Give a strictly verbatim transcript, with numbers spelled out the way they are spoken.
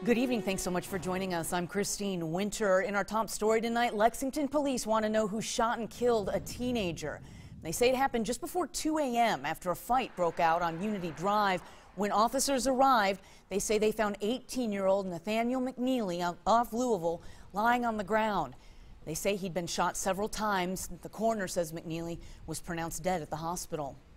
Good evening. Thanks so much for joining us. I'm Christine Winter. In our top story tonight, Lexington police want to know who shot and killed a teenager. They say it happened just before two A M after a fight broke out on Unity Drive. When officers arrived, they say they found eighteen-year-old Nathaniel McNeely off Louisville lying on the ground. They say he'd been shot several times. The coroner says McNeely was pronounced dead at the hospital.